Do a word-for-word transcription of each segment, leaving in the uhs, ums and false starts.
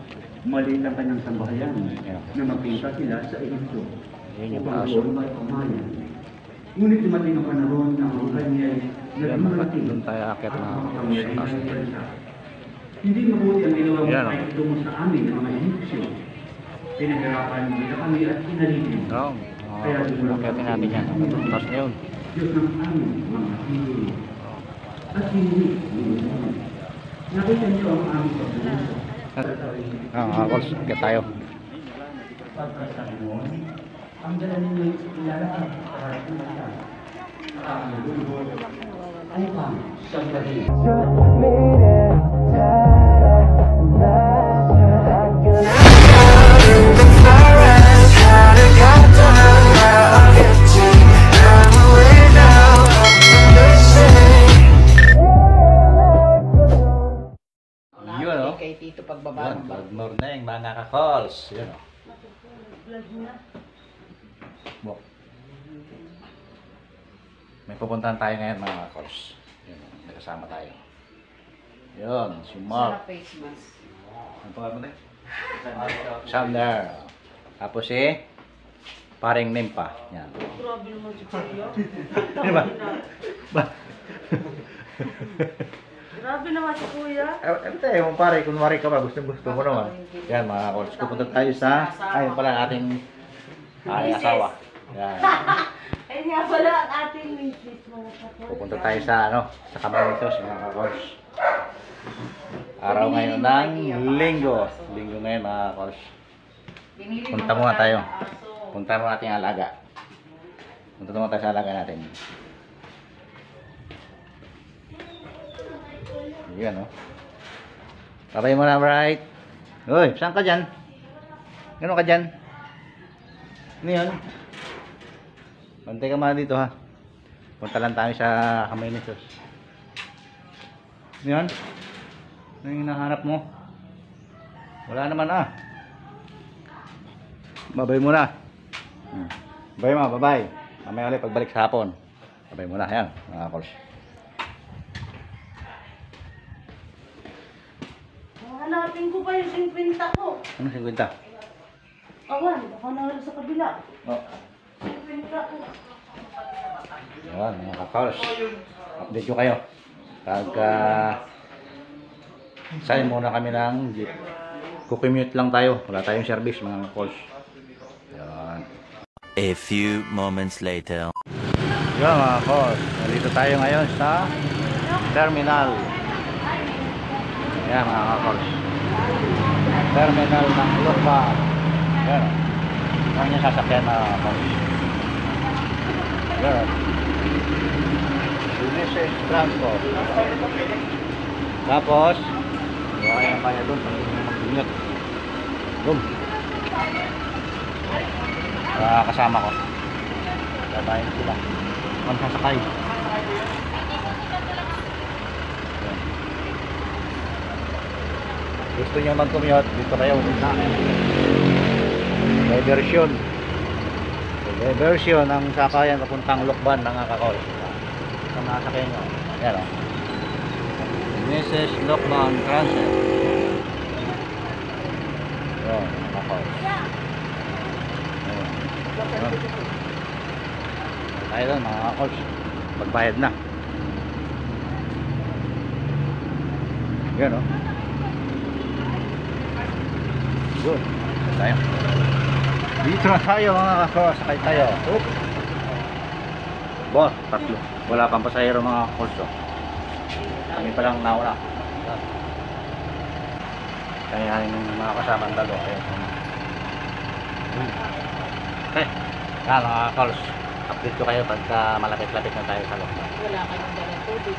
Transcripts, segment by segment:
Mali lang kanyang sambahayan na magpinta sila sa Ehipto. Yun yung Upang aso. doon magpamayan. Ngunit dumating ang panahon na ang kanya ay Yan, nagmarating. doon tayo akit na aso. Hindi mabuti ang ginawa mo Yan, ay tungo sa amin ng mga Ehipsyo. Pinahirapan nila kami at inalipin. Oo. Kaya Akitin natin yan. Tapos na yun. Diyos ng amin, mga hero. At hindi, nakita niyo ang aming pagbuso. Ah, mga calls. Akit tayo. Pagkasaluan, ang dala ninyo ilalakad para kumasa. Ang lulubog ay pang siyang Yun, no? Kay Tito pagbaba. Yun, good morning mga ka-calls. Yun, no? Bok. May pupuntahan tayo ngayon mga ka-calls. Yun, may kasama tayo. Yun, si Mark. Sa face mask. Ano pa mo tayo? Sander. Tapos si paring Nimpa. Yan. Grabe naman si Kuya. Ano ba? Ba? Grabe naman si Kuya. Eh, ito eh, kung pare, kunwari ka ba, gusto gusto mo naman. Yan mga calls. Pupunta tayo sa, ayun pala ating ay, asawa. Yan. Ay nga pala ang ating misis mga kapatid. Pupunta tayo sa ano, sa Camarines mga calls. Araw ngayon ng linggo. Linggo ngayon mga calls. Punta muna tayo. Punta muna natin ang alaga. Punta muna tayo sa alaga natin. Yan, oh. Babay mo na, right? Uy, saan ka dyan? Gano'n ka dyan? Ano yun? Bantay ka muna dito, ha? Punta lang tayo sa Camarines. Ano yun? Ano yung hinahanap mo? Wala naman, ah. Babay mo na. Hmm. Babay mo, babay. Mamaya ulit pagbalik sa hapon. Babay mo na, yan, mga calls. Hanapin ko pa yung singkwenta ko. Ano singkwenta? Awan, baka nawala sa kabila. Oh. Singkwenta ko. Yan, mga ka-calls. Update ko kayo. Pagka saan muna kami ng jeep. Kukumute lang tayo. Wala tayong service, mga calls. Yan. A few moments later. Yan, mga calls. Nandito tayo ngayon sa terminal. Yan, mga ka-calls. Terminal ng Lupa. Yan. Yan yung sasakyan, mga calls. Yan. Business transport. Tapos, gawa kayo ng kanya doon. Mag-ingat. Doon. Uh, kasama ko. Sabayin sila. Kung sasakay. Yan. Gusto nyo mag-commute, dito kayo. Diversion. Diversion ang sakayan papuntang Lukban ng kakol. Ang nasakyan nyo. Yan, o. Missus Lukban Transit. Yan, kakol. Yan. Tayo doon, mga kakol. Pagbayad na. Yan, o. Good. Tayo. Dito na tayo mga kakol. Sakay tayo. Oop. Boss, tatlo. Wala pang pasahero mga kakol. Kami pa lang nauna. Kaya yung mga kasamang dalo. Okay. Yan mga kakol. Update ko kayo pagka malapit-lapit na tayo sa lokal. Wala kayong dalang tubig.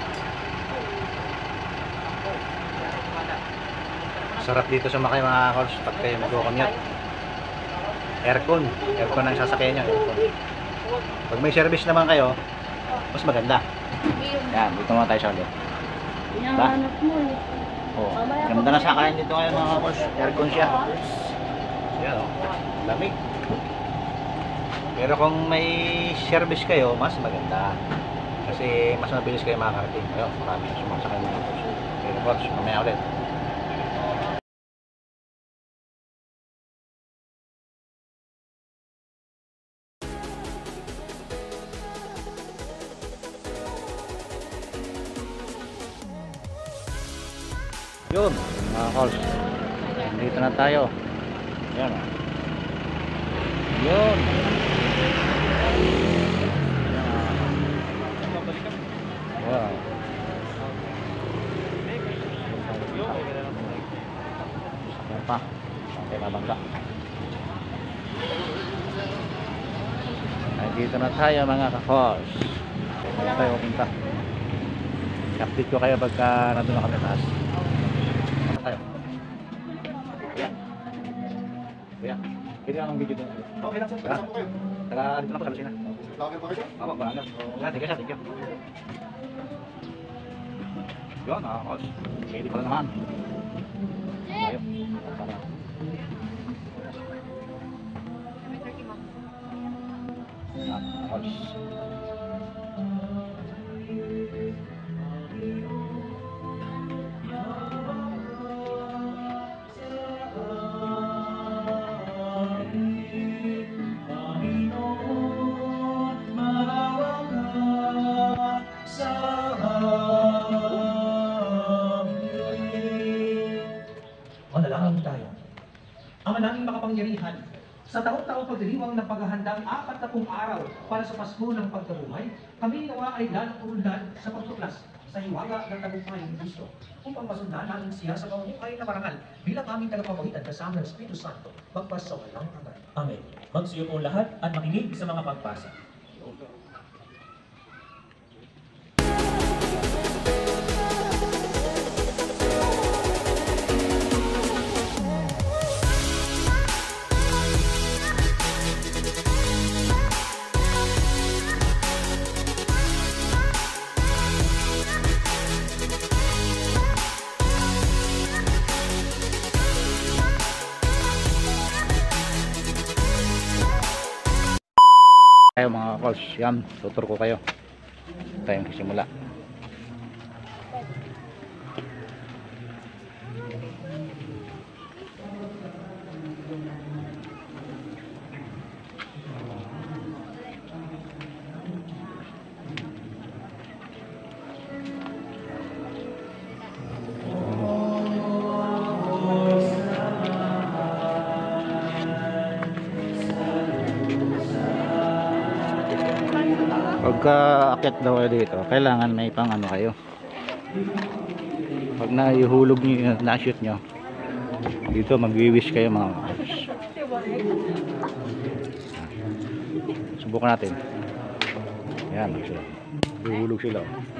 Sarap dito sumakay mga calls pag kayo mag-commute. Aircon. Aircon ang sasakyan nyo. Aircon. Pag may service naman kayo, mas maganda. Yan, dito muna tayo sa ulit. Hinahanap mo eh. Oh, ganda na sakayan dito ngayon mga calls. Aircon siya. Yan o. Lamig. Pero kung may service kayo, mas maganda. Kasi mas mabilis kayo makakarating. Ayun, marami na sumasakay mga calls. Pero calls, mamaya ulit. Yun, mga calls. Dito na tayo. Yan. Yun. Wow. Sakyan pa. Sakyan na bangka. Dito na tayo mga kakos. Dito tayo pupunta. Update ko kayo pagka nandun na kami taas. Ano tayo? Kuya. Kuya. Pwede lang ang video doon. Okay lang sir. Saan po kayo? Taga dito lang po sa Lucena. Vlogger po kayo? Oo, vlogger. Yan, thank you sir, thank you. Yun mga kakos. Pwede pala naman. Tayo. Tara. Manalangin tayo. Ama naming makapangyarihan, sa taong-taong pagdiriwang ng paghahandang apat na pung araw para sa Pasko ng Pagkabuhay, kami nawa ay lalong urundan sa pagtuklas sa hiwaga ng tagumpay ng Kristo upang masundan namin siya sa pamumuhay na marangal bilang aming tagapamagitan kasama ng Espiritu Santo magpasawalang hanggan. Amen. Magsuyo po lahat at makinig sa mga pagbasa. Tayo mga calls, yan, tutur ko kayo tayong simula. Pagka akit daw kayo dito, kailangan may pang ano kayo. Pag naihulog nyo yung na-shoot nyo, dito mag-wish kayo mga calls. Subukan natin. Ayan, ihulog sila.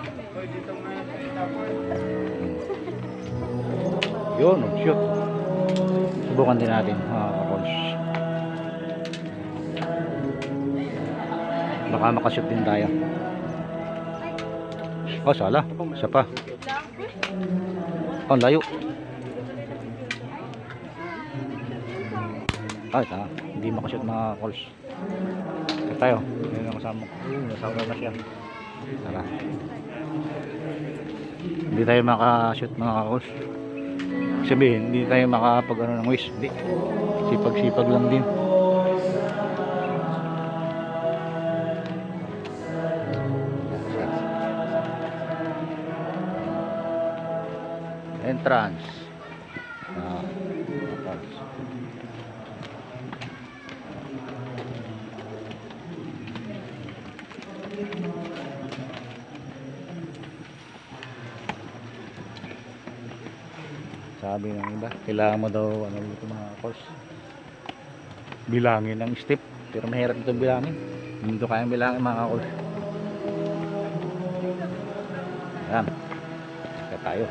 Yun, mag-shoot. Subukan din natin mga calls. Baka makashoot din tayo. Oh, sala. Isa pa. Oh, layo. Ay, ta. Hindi makashoot mga calls. Ito tayo. Yan ang kasama ko. Uh, nasawa na siya. Tara. Hindi tayo makashoot mga calls. Sabihin, hindi tayo makapag ano ng wish. Hindi. Sipag-sipag lang din. Entrance. Ah, entrance. Sabi ng iba, kailangan mo daw ano dito mga course. Bilangin ang step, pero mahirap ito bilangin. Hindi ito kayang bilangin mga course. Yan. Kaya tayo.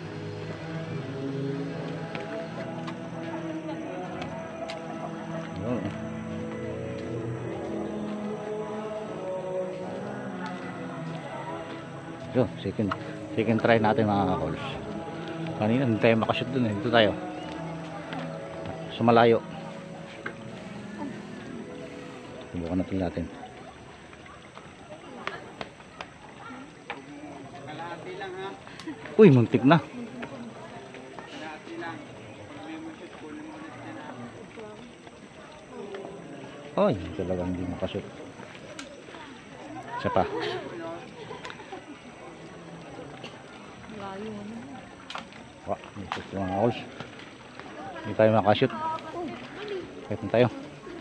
Yun, second, second try natin mga calls. Kanina hindi tayo makashoot dun eh. Dito tayo. Sumalayo. Subukan natin natin. Uy, muntik na. Ay, talagang hindi makashoot. Isa pa. Wah, ito yung mga calls. Hindi tayo makashoot. Kahit na tayo.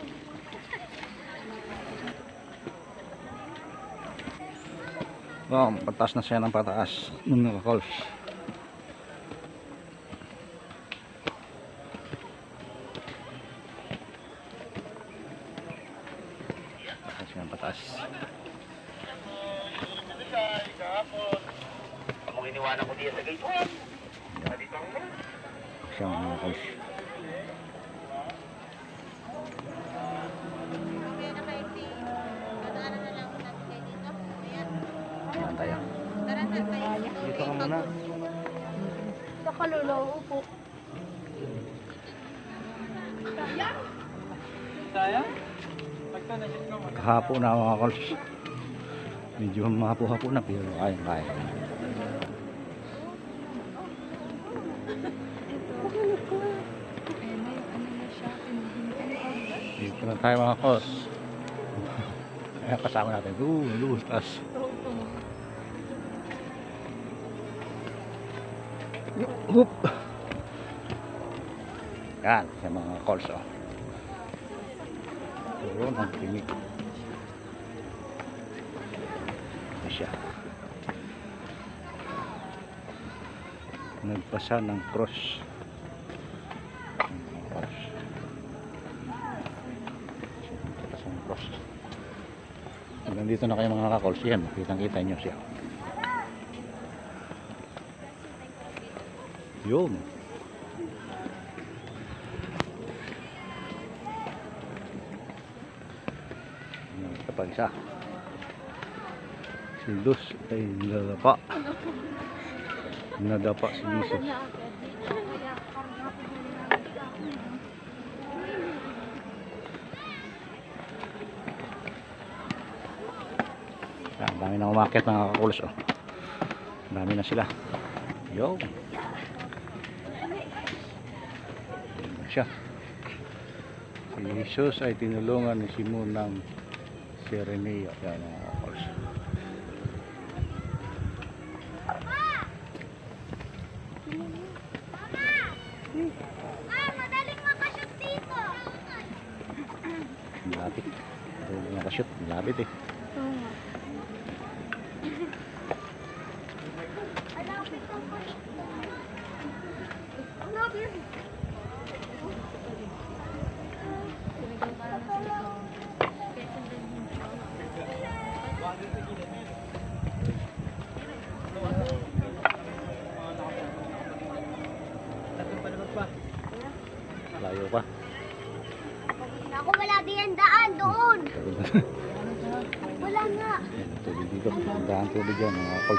Wow, pataas na siya ng pataas ng mga calls. Pataas siya ng pataas. Siya mga calls. Ayan tayo. Dito ka muna. Sa kalulaw po. Kahapon na mga calls. Medyo mahapo-hapo na pero kaya kaya. Dito na tayo mga calls. Ayan kasama natin. Uh, lustas. Hup. Yan, sa mga calls oh. Puro ng tinig. Ito siya. Nagpasa ng cross. Cross. Nagpasa ng cross. Nandito na kayo mga ka-calls. Yan, kitang kita nyo siya. Yun. Ito pa isa. Si Luz ay nadapa. Nadapa si Jesus. Ang dami na umakit mga kakulos oh. Ang dami na sila. Yo. Siya. Si Jesus ay tinulungan ni Simon ng Sireneo. Yan mga kakulos. Ah, madaling makashoot dito. Malapit. Ito nakashoot. Malapit eh. Layo pa. Ako wala din daan doon. Wala nga. Tubig dito. Dahan tubig yan mga calls.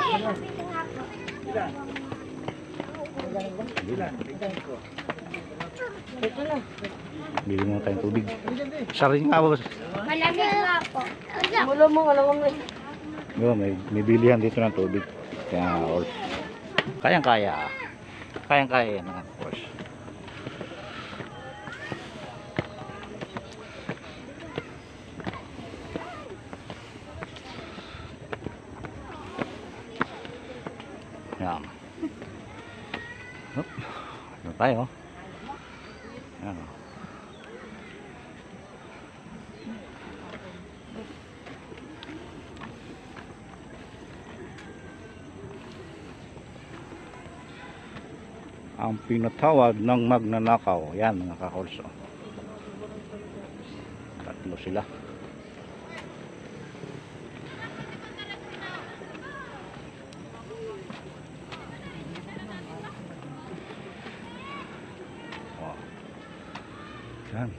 Bili mo tayong tubig. Saring nga ba? Malaki nga po. Wala mo, wala mo. Yo, may, may bilihan dito ng tubig. Kaya calls. Kayang kaya. Kayang kaya mga calls. Yan. Hop. Ano tayo? Yan. Ang pinatawag ng magnanakaw. Yan mga kakulso. Tatlo sila. Yan.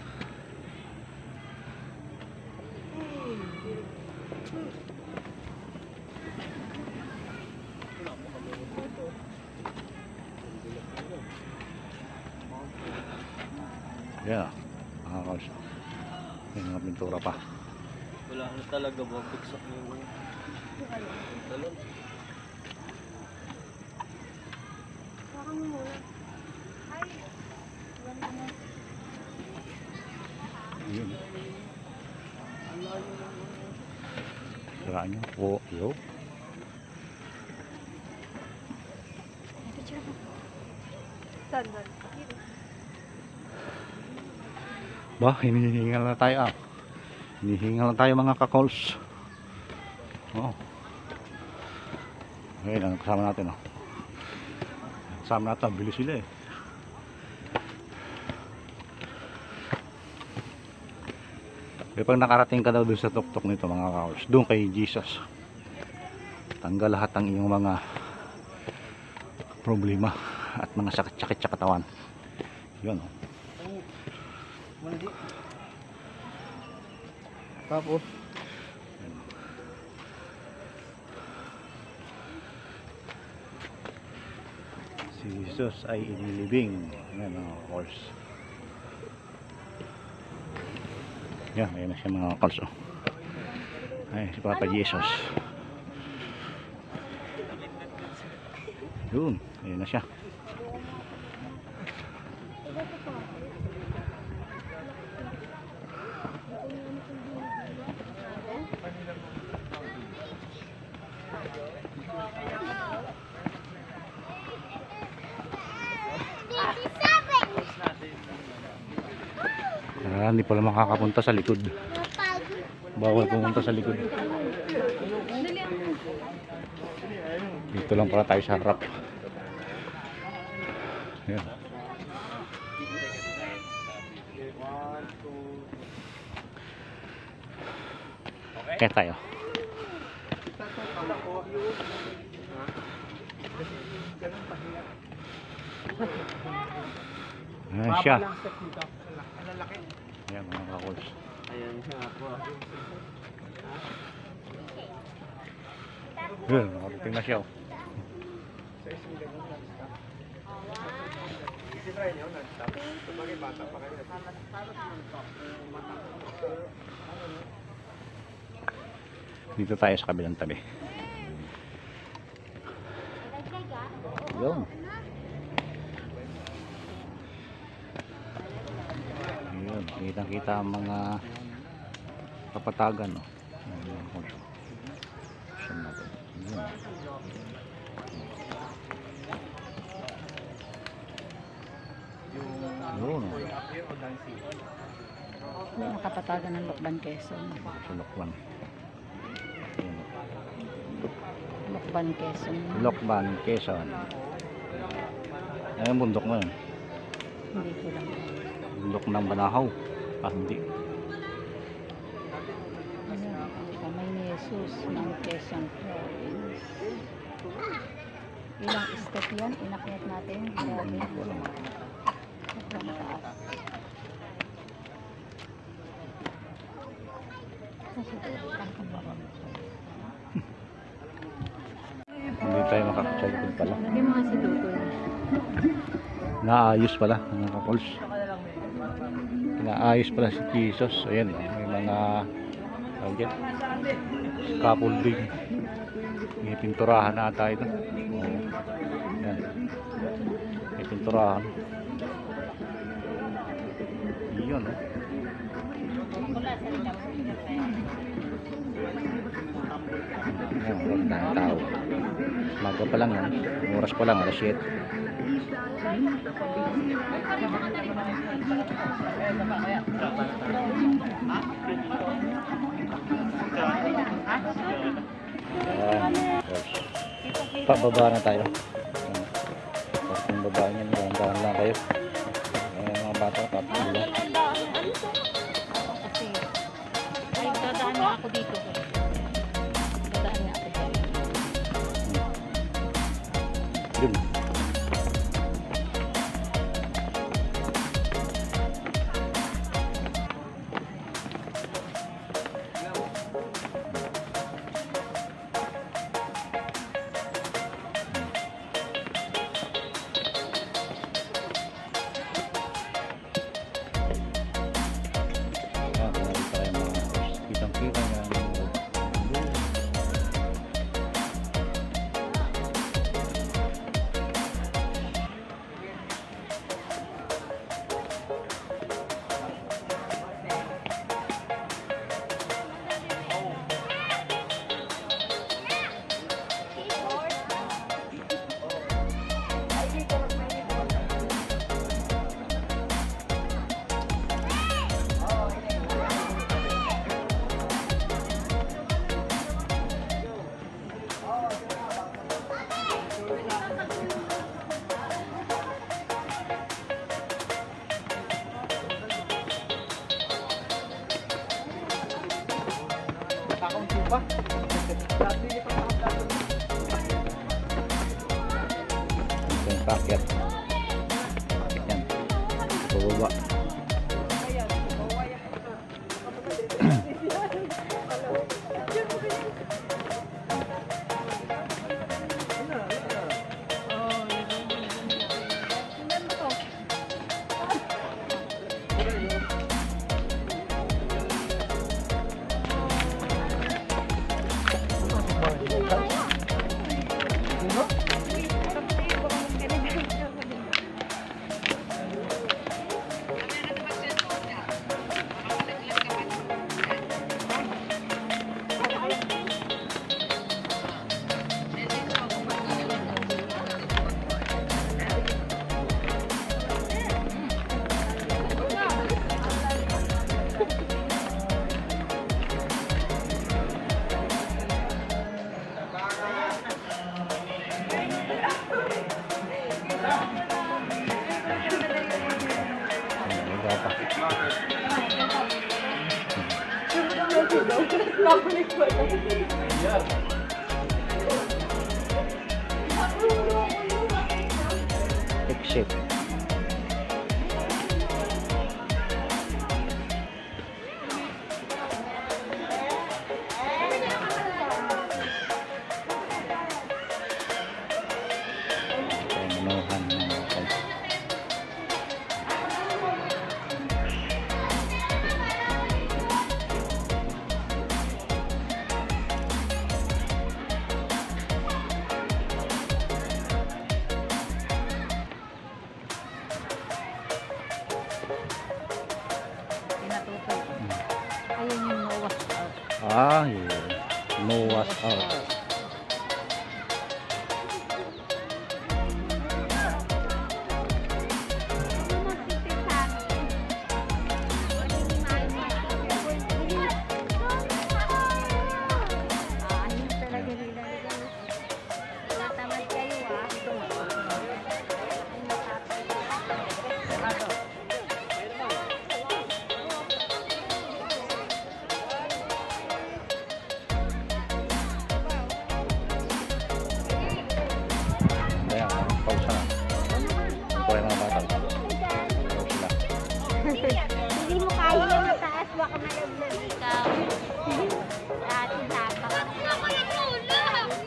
Yeah. Ah, kalsa. May mga pintura pa. Wala na talaga ba bigsak niyo mo. Talon. Saka mo muna. Ay. Wala na. Yun. Siraan nyo. Oo, yo. dandan. Ba, hinihingal na tayo ah. Hinihingal na tayo mga ka-calls. Oh. Ayun ang kasama natin oh. Kasama natin, bilis sila eh. Pero pag nakarating ka daw dun sa tuktok nito mga ka-calls, doon kay Jesus, tanggal lahat ng iyong mga problema at mga sakit-sakit sa katawan. Yun oh. Tapos si Jesus ay inilibing. Yan mga calls. Yan, ayan na siya mga calls oh. Ay, si Papa Jesus. Yun, ayan na siya. Ah, hindi pala makakapunta sa likod. Bawal pumunta sa likod. Dito lang pala tayo sa harap. Ayan. Kaya tayo. Ayan siya. Ayan mga kakuls. Ayan siya po. Ayan, nakarating na siya oh. Dito tayo sa kabilang tabi. Yun. Ayun, kitang-kita ang mga kapatagan no. Ayun. Saan natin? Ayun. Ayun. Yung kapatagan ng Lokban, Quezon. Sa Lokban. Lokban, Quezon. Lokban, Quezon. Ayun, bundok na yun. Hindi ko lang. Bundok ng Banahaw. Ah, hindi. Ano, kamay ni Jesus ng Quezon Province. Ilang step yan? Inakyat natin. Grabe. Sobrang taas. Kasi ang kabaron. Hindi tayo makakasagod pala. Hindi mga si Dutoy. Naayos pala mga kapols. Naayos pala si Jesus. Ayan, may mga tawag yan, scaffolding. May pinturahan na tayo ito. Ayan. May pinturahan. Yun oh. Ayan, wala tayong tao. Maga pa lang yan. Oras pa lang, alas siyete. Ayan, pababa na tayo. Tapos yung baba niyan, dahan-dahan lang kayo. Ayan mga bata, tapos lang. Kasi, ay, dadaan na ako dito. Dadaan na ako dito. Yun. Ito yung packet. Yan. Pababa. Exit. Manuhan ng guys. Pinatutok. Ayun yung no wash out. Ah, yun. No wash out. Ayan, pausa na. Ito ay mga bata. Pausa sila. Hindi mo kaya yung mataas, baka malaglag ikaw. Ating tapak. Ako yung tula!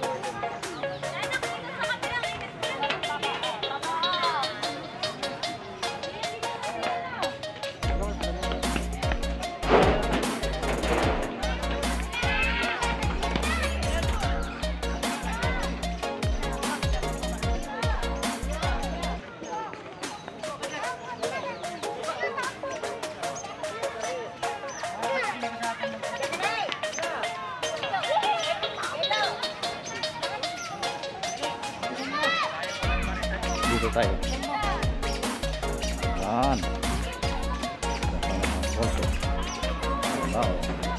Dito tayo. Yan. Bolso. Wow.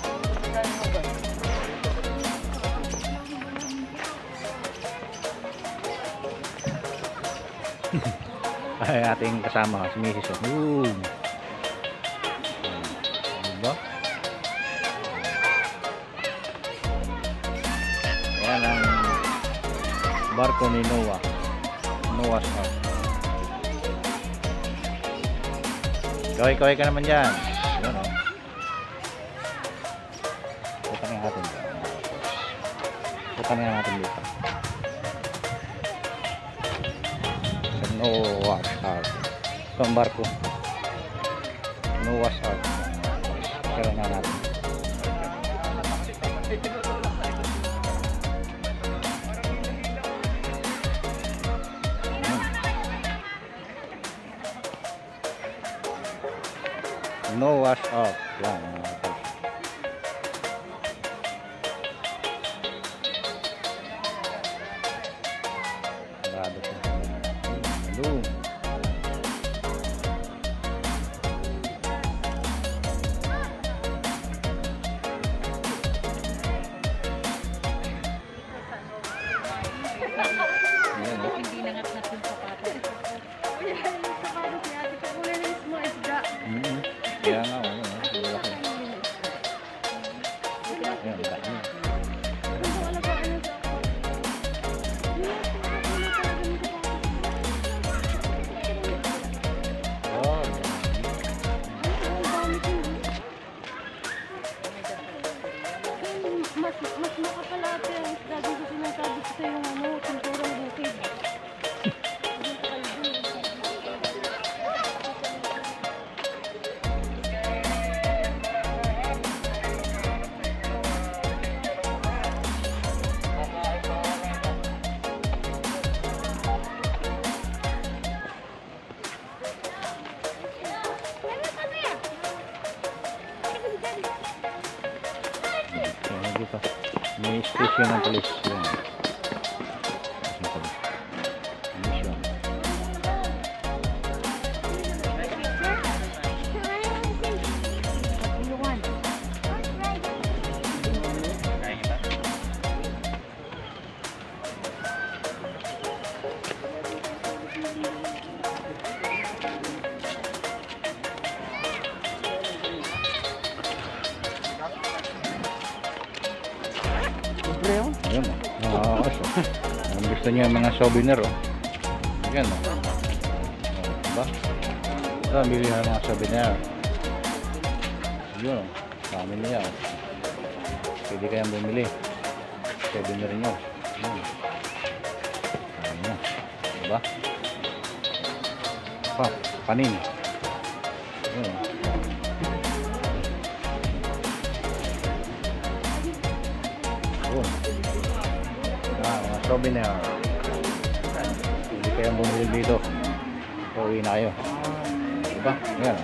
Ay, ating kasama si Missus Boom. Diba? Yan ang barko ni Noah. Noah's Ark. Kaway-kaway ka naman dyan. Yan o. Putan nga natin dyan. Putan nga natin dito. Sa Noah's Ark. Ito ang barko. Noah's Ark. Kaya nga natin. Noah's Ark. Yan. Sarado siya. Hello. Hindi nangat-ngat yung sapatos. Mm-hmm. Kaya nga, ano, malaki. Ayan, dami. May station ng polis. Yan. Station ng polis. Mission. Ayun, nakakakas oh. Ang gusto niya yung mga souvenir oh. Ayan oh. Oh, diba? Ito, bili ng mga souvenir. Yun oh. Dami niya oh. Pwede kayang bumili. Souvenir niyo. Ayan. Dami niya. Diba? Pa, panin. Ayan oh. Yun. Ah, mga souvenir. Hindi kayang bumili dito. Pauwi na kayo. Diba? Ayan.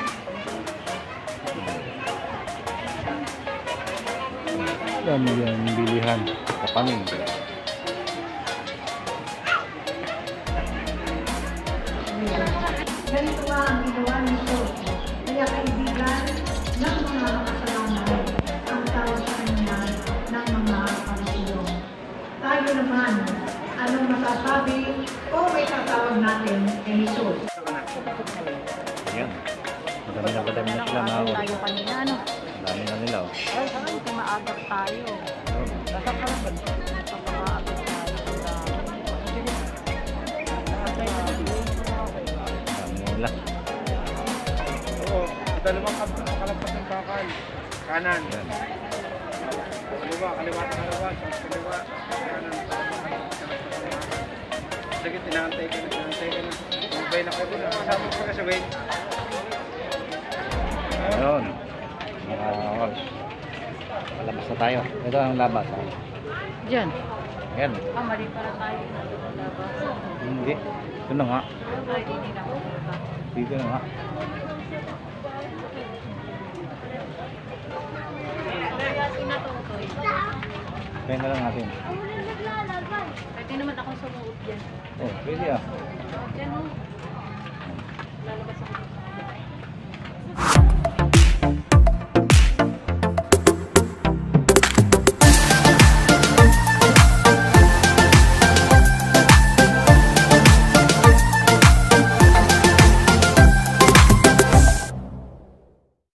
Dami yan bilihan. Kapanin. Ganito nga ang ginawa nito. Kaya kaibigan ng mga makasalanan ang tawag sa kanya ng mga pagsulong. Tayo naman, anong masasabi o may tatawag natin kay Jesus? Ayan. Madami na madami na sila na. Tayo kanina, ano? Dami na nila oh. Ay, hindi maagap tayo. Pagkaagap tayo. Dami na nila. Oo, dalawang kalagpas ng bakal. Kanan. Ayan. Kaliwa, kaliwa at kaliwa. Kaliwa, kanan. Sige, tinaantay ka na, tinaantay ka na. Tumabay na kayo na. Kasama ko pa kasi, wait. Ayun. Mga kals. Labas na tayo. Ito ang labas. Ah. Diyan. Ayan. Ah, mali para tayo. Hindi. Ito na nga. Ay, hindi na ako. Dito na nga. Kaya sinatutoy. Kaya na lang natin. Pwede naman ako sumuot dyan. Oh, pwede ah. Dyan mo. Lalabas ako.